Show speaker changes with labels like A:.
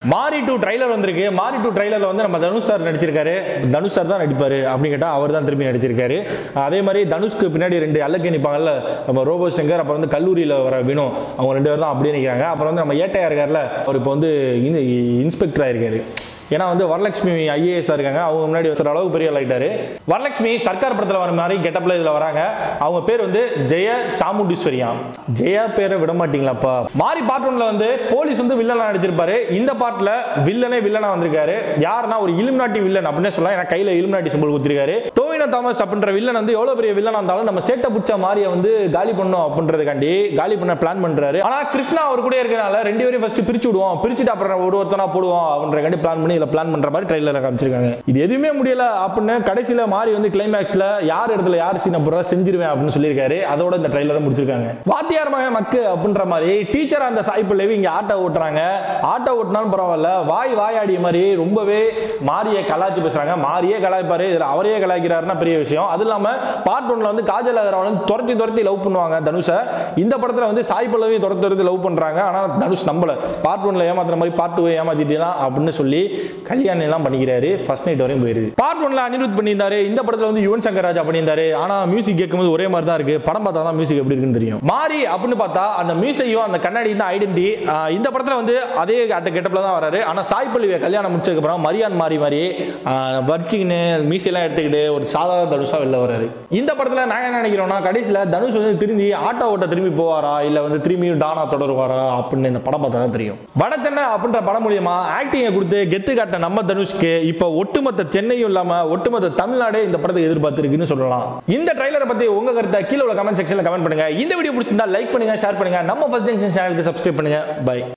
A: மாரி 2 ட்ரைலர் வந்திருக்கு. மாரி 2 ட்ரைலர்ல வந்து நம்ம தனுஷ் சார் நடிச்சிருக்காரு. தனுஷ் சார் தான் நடிப்பாரு அப்படின்னு கேட்டா அவர் தான் திரும்பி நடிச்சிருக்காரு. அதே மாதிரி தனுஷ்க்கு பின்னாடி 2 அல்லக்கே நிற்பாங்கல்ல, நம்ம ரோபோ சங்கர், அப்புறம் வந்து கல்லூரியில் வர வினோ, அவங்க 2 பேர் தான் அப்படியே நிற்கிறாங்க. அப்புறம் வந்து நம்ம ஏட்டையா இருக்காருல்ல, அவர் இப்போ வந்து இன்ஸ்பெக்டர் ஆயிருக்காரு. ஏன்னா வந்து வரலட்சுமி ஐஏஎஸ் இருக்காங்க, அவங்க முன்னாடி ஒரு அளவுக்கு பெரிய ஆயிட்டாரு. வரலட்சுமி சர்க்கார் படத்தில் வர மாதிரி கெட்டப்ல இதுல வராங்க. அவங்க பேர் வந்து ஜெய சாமுண்டீஸ்வரியா. ஜெயா பேரை விட மாட்டீங்களாப்பா. மாரி பார்ட் 1ல வந்து போலீஸ் வந்து வில்லனா நடிச்சிருப்பாரு. இந்த பார்ட்ல வில்லனா வந்திருக்காரு. யாருன்னா ஒரு இலுமினாட்டி வில்லன் அப்படின்னு சொல்லலாம். ஏன்னா கையில இலுமினாட்டி சிம்பிள் குத்திருக்காரு. டோவினோ தாமஸ் அப்படின்ற வில்லன் வந்து எவ்வளவு பெரிய வில்லனா இருந்தாலும் நம்ம சேட்டை புடிச்ச மாரியை வந்து காலி பண்ணணும் அப்படின்றதுக்காண்டி காலி பண்ண பிளான் பண்றாரு. ஆனா கிருஷ்ணா அவர் கூட இருக்கனால 2 பேரையும் ஃபர்ஸ்ட் பிரிச்சு விடுவோம், பிரிச்சுட்டு அப்புறம் ஒருத்தனா போடுவோம் அப்படின்றதுக்காண்டி பிளான் பண்ணி பிளான் பண்ற மாதிரி ட்ரைலர்ல காமிச்சிருக்காங்க. இது எதுவுமே முடியல அப்படின்னு கடைசியில மாரி வந்து கிளைமேக்ஸ்ல யார் இடத்துல யார் சீனை போடுறா செஞ்சிருவேன் அப்படின்னு சொல்லியிருக்காரு. அதோட இந்த ட்ரைலரை முடிச்சிருக்காங்க. வாத்தியார் மகன் மக்கு அப்படின்ற மாதிரி டீச்சர் அந்த சாய்ப்பிள்ளைவி இங்க ஆட்டோ ஓட்டுறாங்க. ஆட்டோ ஓட்டினாலும் பரவாயில்ல, வாயாடிய மாதிரி ரொம்பவே மாரியை கலாய்ச்சி பேசுறாங்க. மாரியே கலாய்ப்பாரு, இதுல அவரையே கலாய்க்கிறாருன்னா பெரிய விஷயம். அது இல்லாம பார்ட் 1ல வந்து காஜல் அகர்வால் துரத்தி லவ் பண்ணுவாங்க தனுஷை. இந்த படத்துல வந்து சாய் பல்லவி துரத்தி லவ் பண்றாங்க. ஆனா தனுஷ் நம்பல. பார்ட் 1ல ஏமாத்துற மாதிரி பார்ட் 2 ஏமாத்திட்டீங்களா அப்படின்னு சொல்லி கல்யாணம் எல்லாம் பண்ணிக்கிறாரு. ஃபர்ஸ்ட் நைட் வரையும் போயிருது. பார்ட் 1ல அனிருத் பண்ணியிருந்தாரு. இந்த படத்துல வந்து யுவன் சங்கர் ராஜா பண்ணியிருந்தாரு. ஆனா மியூசிக் கேட்கும்போது ஒரே மாதிரி தான் இருக்கு. படம் பார்த்தா தான் மியூசிக் எப்படி இருக்குன்னு தெரியும். மாரி அப்படின்னு பார்த்தா அந்த மியூசிக்கையும் அந்த கண்ணாடி தான் ஐடென்டி. இந்த படத்துல வந்து அதே அந்த கெட்டப்ல தான் வராரு. ஆனா சாய் பல்லவியை கல்யாணம் முடிச்சதுக்கு அப்புறம் மரியான் மாறி வர்ச்சின்னு மீசையெல்லாம் எடுத்துக்கிட்டு ஒரு சாதாரண தனுஷா வெளில வராரு. இந்த படத்துல நாங்க என்ன நினைக்கிறோம்னா, கடைசியில தனுஷ் வந்து திரும்பி ஆட்டோ ஓட்ட திரும்பி போவாரா இல்ல வந்து திரும்பி டானா தொடருவாரா அப்படின்னு இந்த படம் பார்த்தா தான் தெரியும். வடச்சென்னை அப்படின்ற படம் மூலியமா ஆக்டிங்கை கொடுத்து கெத்து காட்ட நம்ம தனுஷ்க்கு இப்ப ஒட்டுமொத்த சென்னையும் இல்லாம ஒட்டுமொத்த தமிழ்நாடே இந்த படத்தை எதிர்பார்த்திருக்குன்னு சொல்லலாம். இந்த ட்ரைலரை பத்தி உங்க கருத்தை கீழே உள்ள கமெண்ட் செக்ஷன்ல கமெண்ட் பண்ணுங்க. இந்த வீடியோ பிடிச்சிருந்தா லைக் பண்ணுங்க, ஷேர் பண்ணுங்க. நம்ம ஃபர்ஸ்ட் ஜங்ஷன் சேனலுக்கு சப்ஸ்கிரைப் பண்ணுங்க. பை.